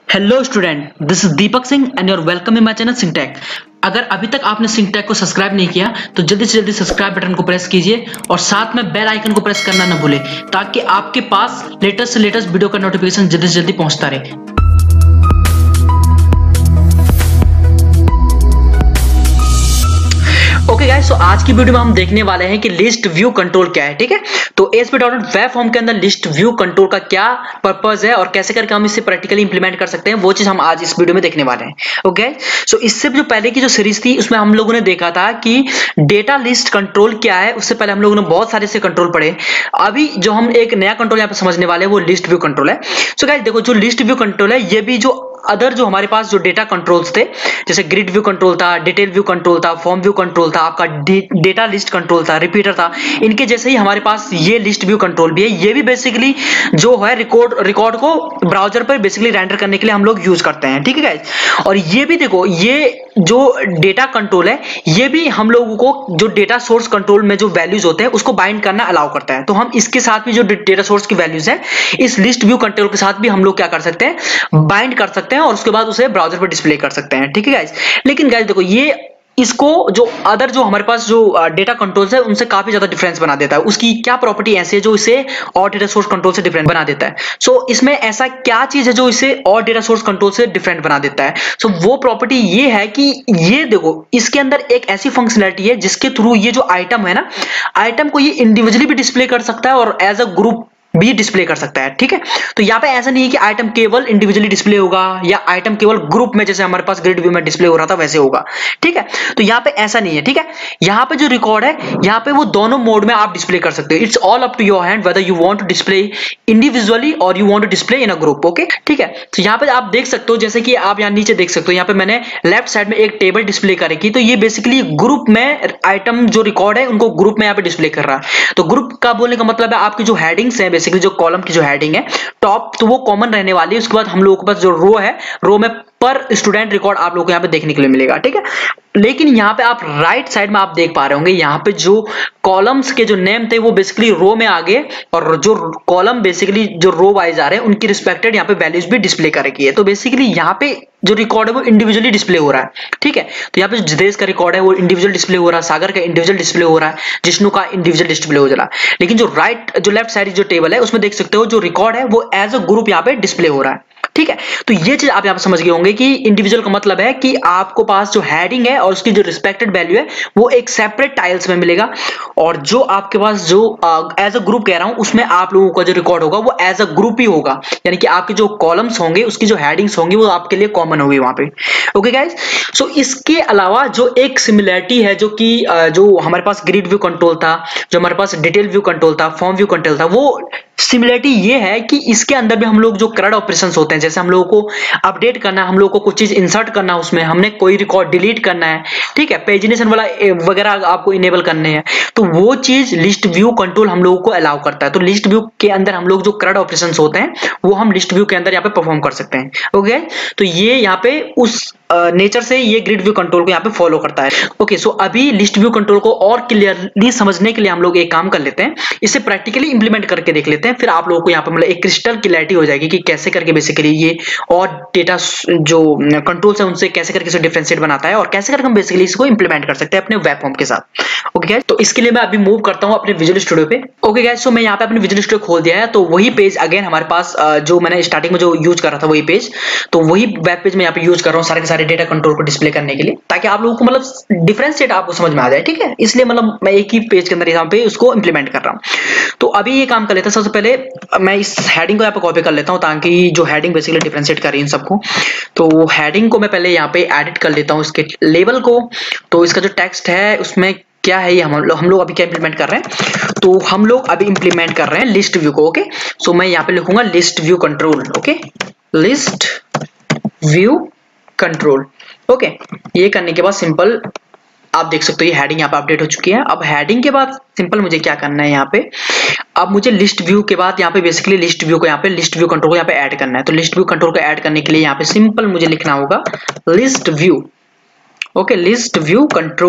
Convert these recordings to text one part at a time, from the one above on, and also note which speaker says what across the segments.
Speaker 1: Hello student, this is Deepak Singh and you're welcome in my channel Syntech. अगर अभी तक आपने सिंटेक को सब्सक्राइब नहीं किया तो जल्दी से जल्दी सब्सक्राइब बटन को प्रेस कीजिए और साथ में बेल आइकन को प्रेस करना ना भूलें ताकि आपके पास लेटेस्ट से लेटेस्ट वीडियो का नोटिफिकेशन जल्दी से जल्दी पहुंचता रहे। ओके गाइस, तो आज की वीडियो में हम देखने वाले हैं कि लिस्ट व्यू कंट्रोल क्या है। ठीक है, तो ASP.NET वेब फॉर्म के अंदर लिस्ट व्यू कंट्रोल का क्या पर्पस है और कैसे करके हम इसे प्रैक्टिकली इंप्लीमेंट कर सकते हैं, वो चीज हम आज इस वीडियो में देखने वाले हैं। ओके, सो इससे जो पहले की जो सीरीज थी उसमें हम लोगों ने देखा था कि डेटा लिस्ट कंट्रोल क्या है। उससे पहले हम लोगों ने बहुत सारे से कंट्रोल पढ़े। अभी जो हम एक नया कंट्रोल यहाँ पे समझने वाले हैं वो लिस्ट व्यू कंट्रोल है। सो गाइस देखो, जो लिस्ट व्यू कंट्रोल है ये भी जो अदर जो हमारे पास जो डेटा कंट्रोल्स थे, जैसे ग्रिड व्यू कंट्रोल था, डिटेल व्यू कंट्रोल था, फॉर्म व्यू कंट्रोल था, आपका डेटा लिस्ट कंट्रोल था, रिपीटर था, इनके जैसे ही हमारे पास ये लिस्ट व्यू कंट्रोल भी है। ये भी बेसिकली जो है रिकॉर्ड को ब्राउजर पर बेसिकली रेंडर करने के लिए हम लोग यूज करते हैं। ठीक है गाइस, और ये भी देखो, ये जो डेटा कंट्रोल है ये भी हम लोगों को जो डेटा सोर्स कंट्रोल में जो वैल्यूज होते हैं उसको बाइंड करना अलाउ करता है। तो हम इसके साथ भी जो डेटा सोर्स की वैल्यूज है इस लिस्ट व्यू कंट्रोल के साथ भी हम लोग क्या कर सकते हैं, बाइंड कर सकते हैं और उसके बाद उसे ब्राउजर पर डिस्प्ले कर सकते हैं। ठीक है गाइस, लेकिन गाइस देखो, ये इसको जो अदर जो हमारे पास जो डेटा कंट्रोल्स है उनसे काफी ज्यादा डिफरेंस बना देता है। उसकी क्या प्रॉपर्टी ऐसी है जो इसे और डेटा सोर्स कंट्रोल से डिफरेंट बना देता है। सो इसमें ऐसा क्या चीज है जो इसे और डेटा सोर्स कंट्रोल से डिफरेंट बना देता है? सो वो प्रॉपर्टी ये है कि ये देखो, इसके अंदर एक ऐसी फंक्शनैलिटी है जिसके थ्रू ये जो आइटम है ना, आइटम को ये इंडिविजुअली भी डिस्प्ले कर सकता है और एज अ ग्रुप भी डिस्प्ले कर सकता है। ठीक है, तो यहाँ पे ऐसा नहीं है कि आइटम केवल इंडिविजुअली डिस्प्ले होगा या आइटम केवल ग्रुप में जैसे हमारे पास ग्रिड व्यू में डिस्प्ले हो रहा था वैसे होगा। ठीक है, तो यहाँ पे ऐसा नहीं है। ठीक है, यहाँ पे जो रिकॉर्ड है यहाँ पे वो दोनों मोड में आप डिस्प्ले कर सकते हो। It's all up to your hand whether you want to display individually और you want to display in a group. Okay, ठीक है, तो यहाँ पे आप देख सकते हो, जैसे कि आप यहाँ नीचे देख सकते हो, यहाँ पे मैंने लेफ्ट साइड में एक टेबल डिस्प्ले कर रखी, तो ये बेसिकली ग्रुप में आइटम जो रिकॉर्ड है उनको ग्रुप में यहाँ पे डिस्प्ले कर रहा है। तो ग्रुप का बोलने का मतलब है आपकी जो हेडिंग्स है, बेसिकली जो कॉलम की जो हेडिंग है टॉप, तो वो कॉमन रहने वाली है। उसके बाद हम लोगों के पास जो रो है, रो में पर स्टूडेंट रिकॉर्ड आप लोगों को यहाँ पे देखने के लिए मिलेगा। ठीक है, लेकिन यहाँ पे आप राइट साइड में आप देख पा रहे होंगे, यहाँ पे जो कॉलम्स के जो नेम थे वो बेसिकली रो में आ गए और जो कॉलम बेसिकली जो रो वाइज आ रहे हैं उनकी रिस्पेक्टेड यहाँ पे वैल्यूज भी डिस्प्ले कर रखी है। तो बेसिकली यहाँ पे जो रिकॉर्ड है वो इंडिविजुअली डिस्प्ले हो रहा है। ठीक है, तो यहाँ पे जितेश का रिकॉर्ड है वो इंडिविजुअल डिस्प्ले हो रहा है, सागर का इंडिविजुअल डिस्प्ले हो रहा है, जिष्णु का इंडिविजुअल डिस्प्ले हो रहा है। लेकिन जो लेफ्ट साइड जो टेबल है उसमें देख सकते हो जो रिकॉर्ड है वो एज अ ग्रुप यहाँ पे डिस्प्ले हो रहा है। ठीक है, तो ये चीज आप यहाँ पे समझ गए होंगे कि इंडिविजुअल का मतलब है कि आपको पास जो हेडिंग है और उसकी जो रिस्पेक्टेड वैल्यू है वो एक सेपरेट टाइल्स में मिलेगा, और जो आपके पास जो एज अ ग्रुप कह रहा हूं उसमें आप लोगों का जो रिकॉर्ड होगा वो एज अ ग्रुप ही होगा, यानी कि आपके जो कॉलम्स होंगे उसकी जो हेडिंग्स होंगी वो आपके लिए कॉमन होगी वहां पे। ओके गाइस, सो इसके अलावा जो एक सिमिलरिटी है जो कि जो हमारे पास ग्रिड व्यू कंट्रोल था, जो हमारे पास डिटेल व्यू कंट्रोल था, फॉर्म व्यू कंट्रोल था, वो सिमिलरिटी ये है कि इसके अंदर भी हम लोग जो करंट ऑपरेशंस होते हैं, जैसे हम लोगों को अपडेट करना है, हम लोगों को कुछ चीज इंसर्ट करना है, उसमें हमने कोई रिकॉर्ड डिलीट करना है, ठीक है, पेजिनेशन वाला वगैरह आपको इनेबल करने हैं, तो वो चीज लिस्ट व्यू कंट्रोल हम लोगों को अलाउ करता है। तो लिस्ट व्यू के अंदर हम लोग जो करंट ऑपरेशंस होते हैं वो हम लिस्ट व्यू के अंदर यहाँ पे परफॉर्म कर सकते हैं। ओके, तो ये यहाँ पे उस नेचर से ये ग्रिड व्यू कंट्रोल को यहाँ पे फॉलो करता है। ओके, सो अभी लिस्ट व्यू कंट्रोल को और क्लियरली समझने के लिए हम लोग एक काम कर लेते हैं, इसे प्रैक्टिकली इंप्लीमेंट करके देख लेते हैं, फिर आप लोगों को यहाँ पे मतलब एक क्रिस्टल क्लैरिटी हो जाएगी कि कैसे करके बेसिकली ये और डेटा जो कंट्रोल्स है उनसे कैसे करके इसे डिफरेंशिएट बनाता है और कैसे करके हम बेसिकली इसको इंप्लीमेंट कर सकते हैं अपने वेब फॉर्म के साथ। ओके गाइस, तो इसके लिए मैं अभी मूव करता हूँ अपने विजुअल स्टूडियो पे। ओके गाइस, सो मैं यहाँ पे अपने विजुअल स्टूडियो खोल दिया है, तो वही पेज अगेन हमारे पास जो मैंने स्टार्टिंग में जो यूज कर रहा था वही पेज, तो वही वेब पेज में यहाँ पे यूज कर रहा हूँ सारे के सारे डेटा कंट्रोल को डिस्प्ले करने के लिए, ताकि आप लोगों को मतलब डिफरेंशिएट आपको समझ में आ जाए। ठीक है, इसलिए मतलब मैं एक ही पेज के अंदर यहाँ पे उसको इंप्लीमेंट कर रहा हूँ। तो अभी ये काम कर लेता हूँ, सबसे पहले मैं इस हेडिंग को यहाँ पे कॉपी कर लेता हूँ ताकि जो हेडिंग बेसिकली डिफरेंशिएट कर रही है इन सबको। तो हेडिंग को मैं पहले यहाँ पे एडिट कर लेता हूँ इसके लेवल को। तो इसका जो टेक्स्ट है उसमें क्या है, ये हम लोग अभी क्या इंप्लीमेंट कर रहे हैं, तो हम लोग अभी इंप्लीमेंट कर रहे हैं लिस्ट व्यू को। ओके, सो मैं यहाँ पे लिखूंगा list view control. Okay, list view control. Okay, ये करने के बाद सिंपल आप देख सकते हो ये हेडिंग यहाँ पे अपडेट हो चुकी है। अब हेडिंग के बाद सिंपल मुझे क्या करना है यहाँ पे, अब मुझे लिस्ट व्यू के बाद यहाँ पे बेसिकली लिस्ट व्यू को यहाँ पे लिस्ट व्यू कंट्रोल को यहाँ पे ऐड करना है। तो लिस्ट व्यू कंट्रोल को ऐड करने के लिए यहाँ पे सिंपल मुझे लिखना होगा list view. Okay, list view control.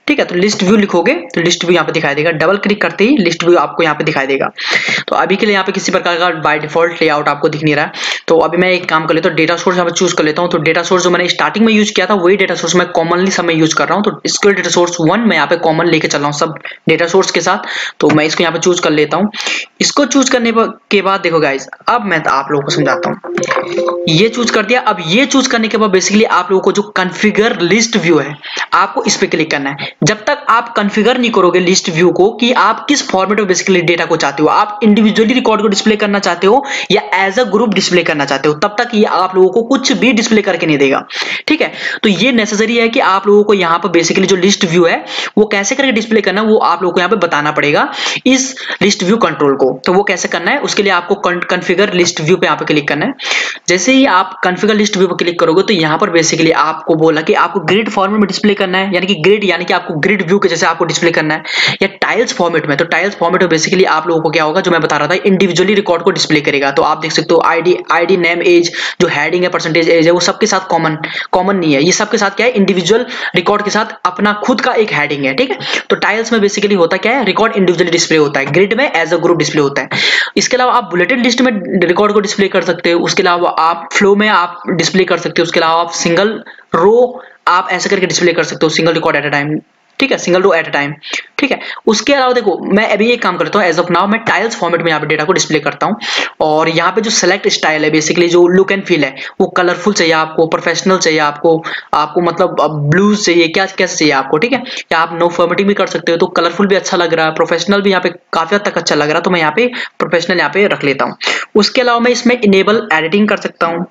Speaker 1: ठीक है। तो लिस्ट व्यू लिखोगे तो लिस्ट व्यू यहाँ पे दिखाई देगा, डबल क्लिक करते ही लिस्ट व्यू आपको यहाँ पे दिखाई देगा। तो अभी के लिए यहाँ पे किसी प्रकार का बाय डिफॉल्ट लेआउट आपको दिख नहीं रहा है। तो अभी मैं एक काम कर लेता हूँ, डेटा सोर्स यहाँ पे चूज कर लेता हूँ। तो डेटा सोर्स जो मैंने स्टार्टिंग में यूज किया था वही डेटा सोर्स मैं कॉमनली सब में यूज कर रहा हूँ। तो SQL डेटा सोर्स 1 मैं यहाँ पे कॉमन लेके चल रहा हूँ सब डेटा सोर्स के साथ। तो मैं इसको यहाँ पे चूज कर लेता हूँ। इसको चूज करने के बाद देखो गाइज, अब मैं आप लोगों को समझाता हूँ। ये चूज कर दिया। अब ये चूज करने के बाद बेसिकली आप लोगों को जो कॉन्फ़िगर लिस्ट व्यू है आपको इस पे क्लिक करना है। जब तक आप कॉन्फ़िगर नहीं करोगे लिस्ट व्यू को कि आप किस फॉर्मेट में बेसिकली डेटा को चाहते हो, आप इंडिविजुअली रिकॉर्ड को डिस्प्ले करना चाहते हो या एज अ ग्रुप डिस्प्ले करना चाहते हो, तब तक ये आप लोगों को कुछ भी डिस्प्ले करके नहीं देगा। ठीक है। तो ये नेसेसरी है कि आप लोगों को यहाँ पर बेसिकली जो लिस्ट व्यू है वो कैसे करके डिस्प्ले करना है वो आप लोगों को यहाँ पे बताना पड़ेगा इस लिस्ट व्यू कंट्रोल को। तो वो कैसे करना है उसके लिए आपको कॉन्फ़िगर लिस्ट व्यू पे यहाँ पे क्लिक करना है। जैसे ही आप कॉन्फ़िगर लिस्ट व्यू पर क्लिक करोगे तो यहाँ पर बेसिकली आपको बोला कि आपको ग्रिड फॉर्मेट में डिस्प्ले करना है, यानी कि ग्रिड यानी कि आपको ग्रिड व्यू के जैसे आपको डिस्प्ले करना है, या टाइल्स फॉर्मेट में। तो टाइल्स फॉर्मेट में बेसिकली आप लोगों को क्या होगा, जो मैं बता रहा था, इंडिविजुअली रिकॉर्ड को डिस्प्ले करेगा। तो आप देख सकते हो आईडी नेम एज, जो हेडिंग है परसेंटेज एज है, वो सबके साथ कॉमन नहीं है। ये सबके साथ क्या है, इंडिविजुअल रिकॉर्ड के साथ अपना खुद का एक हेडिंग है। ठीक है। तो टाइल्स में बेसिकली होता क्या है, रिकॉर्ड इंडिविजुअली डिस्प्ले होता है, ग्रिड में एज अ ग्रुप डिस्प्ले होता है। इसके अलावा आप बुलेटेड लिस्ट में रिकॉर्ड को डिस्प्ले कर सकते हो। उसके अलावा आप फ्लो में आप डिस्प्ले कर सकते हो। उसके अलावा आप सिंगल रो आप ऐसे करके डिस्प्ले कर सकते हो, single record at a time. ठीक है, single row at a time. ठीक है। उसके अलावा देखो मैं अभी एक काम करता हूँ, एज ऑफ नाउ मैं टाइल्स फॉर्मेट में यहाँ पे डेटा को डिस्प्ले करता हूँ। और यहाँ पे जो सेलेक्ट स्टाइल है, बेसिकली जो लुक एंड फील है, वो कलरफुल चाहिए आपको, प्रोफेशनल चाहिए आपको मतलब ब्लूज चाहिए, क्या कैसे चाहिए आपको। ठीक है। या आप नो फॉर्मेटिंग भी कर सकते हो। तो कलरफुल भी अच्छा लग रहा है, प्रोफेशनल भी यहाँ पे काफी हद तक अच्छा लग रहा है, तो मैं यहाँ पे प्रोफेशनल यहाँ पे रख लेता हूँ। उसके अलावा मैं इसमें इनेबल एडिटिंग कर सकता हूँ।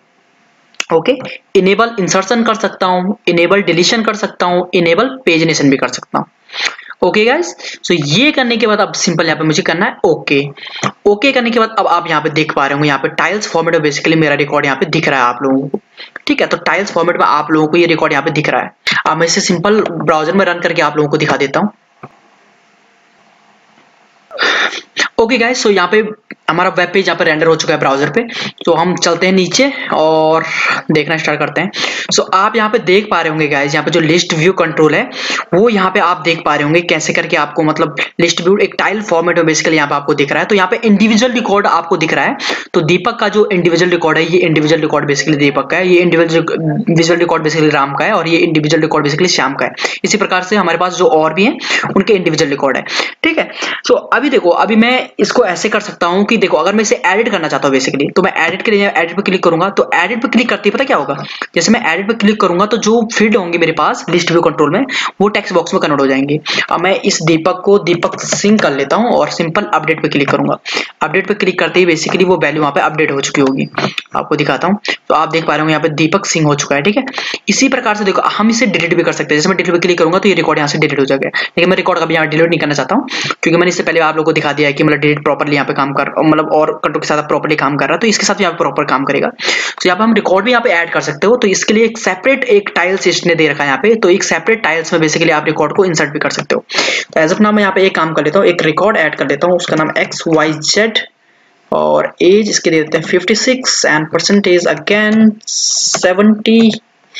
Speaker 1: ओके। इनेबल इंसर्शन कर सकता हूँ, इनेबल डिलीशन कर सकता हूँ, इनेबल पेजिनेशन भी कर सकता हूँ। ओके गाइस, सो ये करने के बाद अब सिंपल यहाँ पे मुझे करना है ओके। ओके करने के बाद अब आप यहाँ पे देख पा रहे होंगे, यहाँ पे टाइल्स फॉर्मेट में बेसिकली मेरा रिकॉर्ड यहाँ पे दिख रहा है आप लोगों को। ठीक है। तो टाइल्स फॉर्मेट में आप लोगों को ये रिकॉर्ड यहाँ पे दिख रहा है। अब मैं इसे सिंपल ब्राउजर में रन करके आप लोगों को दिखा देता हूँ। ओके गाइस, सो यहाँ पे हमारा वेब पेज यहाँ पे रेंडर हो चुका है ब्राउजर पे। तो हम चलते हैं नीचे और देखना स्टार्ट करते हैं। सो आप यहाँ पे देख पा रहे होंगे गाइस, यहाँ पे जो लिस्ट व्यू कंट्रोल है वो यहाँ पे आप देख पा रहे होंगे कैसे करके आपको मतलब लिस्ट व्यू एक टाइल फॉर्मेट में बेसिकली यहाँ पे आपको दिख रहा है। तो यहाँ पे इंडिविजुअल रिकॉर्ड आपको दिख रहा है। तो दीपक का जो इंडिविजुअल रिकॉर्ड है, ये इंडिविजुअल रिकॉर्ड बेसिकली दीपक का है, ये इंडिविजुअल रिकॉर्ड बेसिकली राम का है, और ये इंडिविजुअल रिकॉर्ड बेसिकली श्याम का है। इसी प्रकार से हमारे पास जो और भी है उनके इंडिविजुअल रिकॉर्ड है। ठीक है। सो अभी देखो, अभी मैं इसको ऐसे कर सकता हूँ कि देखो अगर मैं इसे एडिट करना चाहता हूँ बेसिकली, तो मैं एडिट के लिए एडिट पे क्लिक करूंगा। तो एडिट पे क्लिक करते ही पता क्या होगा, जैसे मैं एडिट पे क्लिक करूंगा तो जो फील्ड होंगे मेरे पास लिस्ट व्यू कंट्रोल में वो टेक्स्ट बॉक्स में कन्वर्ट हो जाएंगे। अब मैं इस दीपक को दीपक सिंह कर लेता हूँ और सिंपल अपडेट पे क्लिक करूंगा। अपडेट पे क्लिक करते ही बेसिकली वो वैल्यू वहां पे अपडेट हो चुकी होगी। आपको दिखाता हूँ। तो आप देख पा रहे होंगे यहाँ पे दीपक सिंह हो चुका है। ठीक है। इसी प्रकार से देखो हम इसे डिलीट भी कर सकते हैं। जैसे मैं डिलीट पे क्लिक करूंगा तो ये रिकॉर्ड यहाँ से डिलीट हो जाएगा, लेकिन मैं रिकॉर्ड कभी यहाँ डिलीट नहीं करना चाहता हूँ, क्योंकि मैंने इससे पहले आप लोगों को दिखा दिया है कि मतलब डिलीट प्रॉपर्ली यहाँ पे काम कर मतलब और कंट्रोल के साथ प्रॉपर्ली काम कर रहा है। तो इसके साथ भी यहाँ पे प्रॉपर काम करेगा। तो यहाँ पे हम रिकॉर्ड भी यहाँ पे ऐड कर सकते हो। तो इसके लिए एक सेपरेट एक टाइल्स इसने दे रखा है यहाँ पे। तो एक सेपरेट टाइल्स में बेसिकली आप रिकॉर्ड को इंसर्ट भी कर सकते हो। तो एज ऑफ नाउ मैं यहाँ पे एक काम कर लेता हूँ, एक रिकॉर्ड ऐड कर लेता हूँ, उसका नाम XYZ और एज इसके दे देते हैं 56 एंड परसेंटेज अगेन 70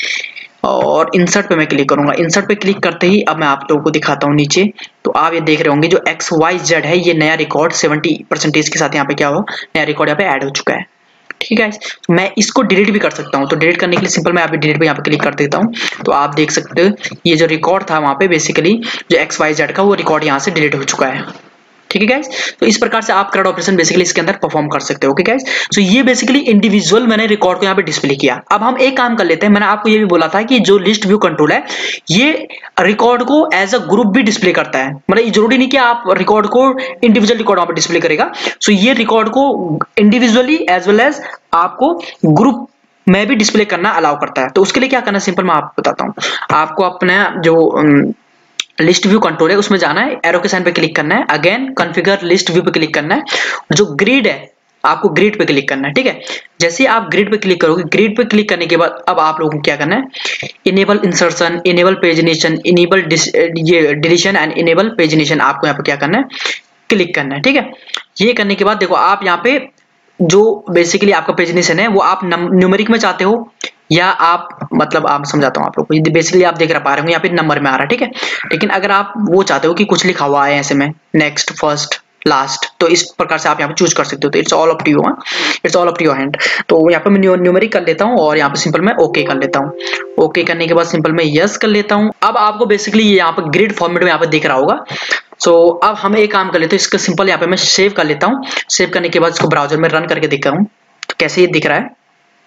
Speaker 1: और इंसर्ट पे मैं क्लिक करूंगा। इंसर्ट पे क्लिक करते ही अब मैं आप लोगों को दिखाता हूँ नीचे। तो आप ये देख रहे होंगे जो XYZ है ये नया रिकॉर्ड 70% के साथ यहाँ पे क्या हुआ, नया रिकॉर्ड यहाँ पे ऐड हो चुका है। ठीक है। मैं इसको डिलीट भी कर सकता हूँ। तो डिलीट करने के लिए सिंपल मैं डिलीट पे यहाँ पे क्लिक कर देता हूँ। तो आप देख सकते हो ये जो रिकॉर्ड था वहाँ पे बेसिकली जो XYZ का वो रिकॉर्ड यहाँ से डिलीट हो चुका है। ठीक है गाइस। तो इस प्रकार से आप करंट ऑपरेशन बेसिकली इसके अंदर परफॉर्म कर सकते हो। Okay guys. सो ये बेसिकली इंडिविजुअल मैंने रिकॉर्ड को यहाँ पे डिस्प्ले किया। अब हम एक काम कर लेते हैं, मैंने आपको ये भी बोला था कि जो लिस्ट व्यू कंट्रोल है ये रिकॉर्ड को एज अ ग्रुप भी डिस्प्ले करता है। मतलब जरूरी नहीं कि आप रिकॉर्ड को इंडिविजुअल रिकॉर्ड वहां पे डिस्प्ले करेगा। सो ये रिकॉर्ड को इंडिविजुअली एज वेल एज आपको ग्रुप में भी डिस्प्ले करना अलाउ करता है। तो उसके लिए क्या करना है, सिंपल मैं आपको बताता हूँ। आपको अपना जो लिस्ट व्यू कंट्रोल है उसमें जाना है, एरो के साइन पे क्लिक करना है, अगेन कॉन्फ़िगर लिस्ट व्यू पे क्लिक करना है, जो ग्रिड है आपको ग्रिड पे क्लिक करना है। ठीक है। जैसे आप ग्रिड पे क्लिक करोगे, ग्रिड पे क्लिक करने के बाद अब आप लोगों को क्या करना है, enable insertion, enable pagination, enable ये डिलीशन एंड इनेबल पेजिनेशन आपको यहाँ पे क्या करना है, क्लिक करना है। ठीक है। ये करने के बाद देखो आप यहाँ पे जो बेसिकली आपका पेजिनेशन है वो आप न्यूमेरिक में चाहते हो या आप मतलब आप समझाता हूँ आप लोग को, बेसिकली आप देख पा रहे होंगे यहाँ पे नंबर में आ रहा है, ठीक है। लेकिन अगर आप वो चाहते हो कि कुछ लिखा हुआ है ऐसे में नेक्स्ट, फर्स्ट, लास्ट, तो इस प्रकार से आप यहाँ पे चूज कर सकते हो। तो it's all up to you, it's all up to your hand. तो यहाँ पे मैं न्यूमेरिक कर लेता हूँ और यहाँ पे सिंपल मैं ओके कर लेता हूँ। ओके करने के बाद सिंपल मैं यस कर लेता हूँ। अब आपको बेसिकली यहाँ पे ग्रिड फॉर्मेट में यहाँ पे दिख रहा होगा। सो अब हम एक काम कर लेते हैं, इसका सिंपल यहाँ पे मैं सेव कर लेता हूँ। सेव करने के बाद इसको ब्राउजर में रन करके दिखा हूँ तो कैसे ये दिख रहा है।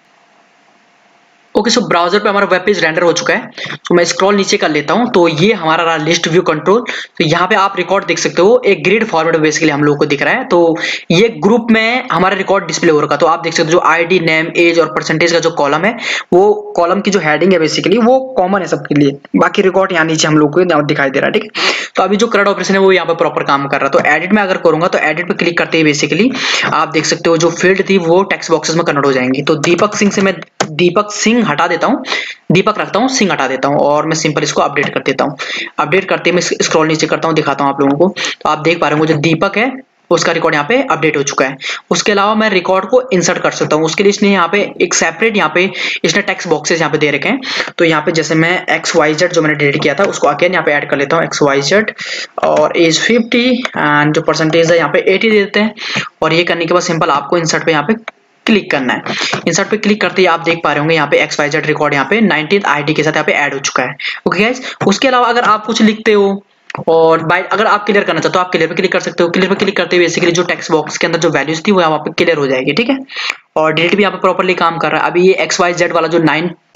Speaker 1: ओके, सो ब्राउजर पे हमारा वेब पेज रेंडर हो चुका है। तो मैं स्क्रॉल नीचे कर लेता हूँ, तो ये हमारा रहा लिस्ट व्यू कंट्रोल। तो यहाँ पे आप रिकॉर्ड देख सकते हो, एक ग्रिड फॉर्मेट बेसिकली हम लोगों को दिख रहा है। तो ये ग्रुप में हमारा रिकॉर्ड डिस्प्ले हो रखा है। तो आप देख सकते हो जो आईडी, नेम, एज और परसेंटेज का जो कॉलम है, वो कॉलम की जो हेडिंग है बेसिकली वो कॉमन है सबके लिए। बाकी रिकॉर्ड यहाँ नीचे हम लोग को दिखाई दे रहा है, ठीक है। तो अभी जो करंट ऑपरेशन है वो यहाँ पे प्रॉपर काम कर रहा है। तो एडिट में अगर करूंगा तो एडिट पे क्लिक करते ही बेसिकली आप देख सकते हो जो फील्ड थी वो टेक्स्ट बॉक्सेस में कन्वर्ट हो जाएंगी। तो दीपक सिंह से मैं दीपक सिंह हटा देता हूँ, दीपक रखता हूँ, सिंह हटा देता हूँ और मैं सिंपल इसको अपडेट कर देता हूँ। अपडेट करते मैं स्क्रॉल नीचे करता हूँ, दिखाता हूँ आप लोगों को। तो आप देख पा रहे हो जो दीपक है उसका रिकॉर्ड यहाँ पे अपडेट हो चुका है। उसके अलावा मैं रिकॉर्ड को इंसर्ट कर सकता हूँ। उसके लिए इसने यहाँ पे एक सेपरेट यहाँ पे इसने टेक्स्ट बॉक्सेस यहाँ पे दे रखे हैं। तो यहाँ पे जैसे मैं XYZ जो मैंने डिलीट किया था उसको अगेन यहाँ पे ऐड कर लेता हूँ, XYZ, और एज 50 एंड जो परसेंटेज है यहाँ पे 80 दे देते हैं। और ये करने के बाद सिंपल आपको इंसर्ट पे यहाँ पे क्लिक करना है। इंसर्ट पे क्लिक करते ही आप देख पा रहे होंगे यहाँ पे XYZ रिकॉर्ड यहाँ पे 19th आईडी के साथ यहाँ पे ऐड हो चुका है। ओके गाइस, उसके अलावा अगर आप कुछ लिखते हो और अगर आप क्लियर करना चाहते हो तो आप क्लियर पे क्लिक कर सकते हो। क्लियर पे क्लिक करते हुए बेसिकली जो टेक्स्ट बॉक्स के अंदर जो वैल्यूज थी वो यहाँ पे क्लियर हो जाएगी, ठीक है। और डिलीट भी यहाँ पे प्रॉपर्ली काम कर रहा है। अभी ये XYZ वाला जो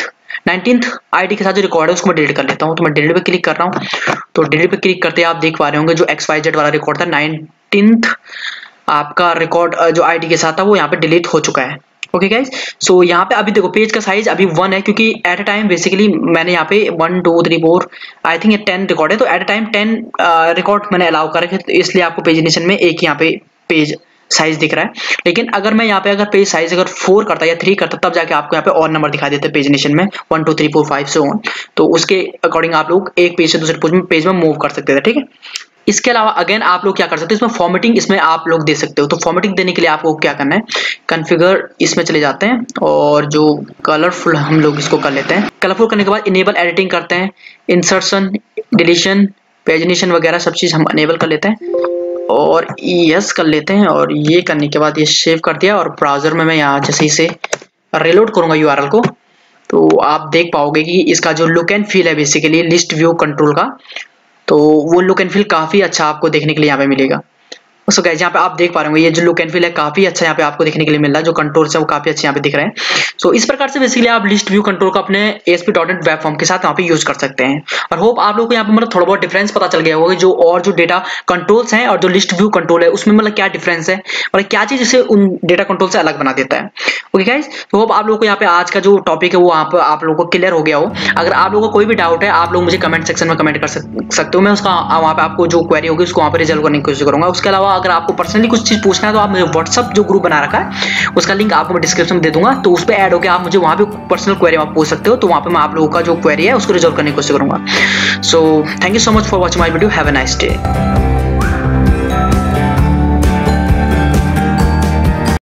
Speaker 1: 19th आईडी के साथ जो रिकॉर्ड है उसको मैं डिलीट कर लेता हूँ। तो मैं डिलीट पे क्लिक कर रहा हूँ। तो डिलीट पे क्लिक करते आप देख पा रहे होंगे जो XYZ वाला रिकॉर्ड था 19th आपका रिकॉर्ड जो आईडी के साथ था वो यहाँ पे डिलीट हो चुका है। ओके गाइज, सो यहाँ पे अभी देखो पेज का साइज अभी 1 है, क्योंकि एट अ टाइम बेसिकली मैंने यहाँ पे 1 2 3 4 आई थिंक ये 10 रिकॉर्ड है। तो एट अ टाइम 10 रिकॉर्ड मैंने अलाउ कर रखे, तो इसलिए आपको पेजिनेशन में एक यहाँ पे पेज साइज दिख रहा है। लेकिन अगर मैं यहाँ पे अगर पेज साइज अगर 4 करता या 3 करता तब जाके आपको यहाँ पे और नंबर दिखाई देते हैं पेजिनेशन में 1 2 3 4 5 से ऑन। तो उसके अकॉर्डिंग आप लोग एक पेज से दूसरे पेज में मूव कर सकते थे, ठीक है। इसके अलावा अगेन आप लोग क्या कर सकते हो, इसमें फॉर्मेटिंग इसमें आप लोग दे सकते हो। तो फॉर्मेटिंग देने के लिए आपको क्या करना है, कॉन्फ़िगर इसमें चले जाते हैं और जो कलरफुल हम लोग इसको कर लेते हैं। कलरफुल करने के बाद इनेबल एडिटिंग करते हैं, इंसर्शन, डिलीशन, पेजिनेशन वगैरह सब चीज हम इनेबल कर लेते हैं और यस कर लेते हैं। और ये करने के बाद ये सेव कर दिया और ब्राउजर में मैं यहाँ जैसे इसे रिलोड करूंगा URL को, तो आप देख पाओगे कि इसका जो लुक एंड फील है बेसिकली लिस्ट व्यू कंट्रोल का, तो वो लुक एंड फील काफी अच्छा आपको देखने के लिए यहाँ पे मिलेगा। सो गाइस यहाँ पे आप देख पा रहे होंगे ये जो लुक एंड फील है काफी अच्छा यहाँ पे आपको देखने के लिए मिल रहा है। जो कंट्रोल्स है वो काफी अच्छे यहाँ पे दिख रहे हैं। सो इस प्रकार से बेसिकली आप लिस्ट व्यू कंट्रोल को अपने ASP.NET वेब फॉर्म के साथ यहाँ पे यूज कर सकते हैं। और होप आप लोगों को यहाँ पे मतलब थोड़ा बहुत डिफरेंस पता चल गया होगा जो और जो डेटा कंट्रोल्स हैं और जो लिस्ट व्यू कंट्रोल है उसमें मतलब क्या डिफरेंस है, मतलब क्या चीज इसे उन डेटा कंट्रोल से अलग बना देता है। ओके गाइस, तो होप आप लोगों को यहाँ पे आज का जो टॉपिक है वो आप लोगों को क्लियर हो गया हो। अगर आप लोगों को कोई भी डाउट है आप लोग मुझे कमेंट सेक्शन में कमेंट कर सकते हो। मैं उसका वहाँ पे आपको जो क्वेरी होगी उसको वहाँ पे रिजॉल्व करने की कोशिश करूंगा। उसके अलावा अगर आपको पर्सनली कुछ चीज पूछना है तो आप मुझे व्हाट्सअप जो ग्रुप बना रखा है उसका लिंक आपको मैं डिस्क्रिप्शन में दे दूंगा, तो उस पर ऐड होकर आप मुझे वहां पे पर्सनल क्वेरी आप पूछ सकते हो। तो वहां पे मैं आप लोगों का जो क्वेरी है उसको रिजॉल्व करने की कोशिश करूंगा। So thank you so much for watching my video. Have a nice day.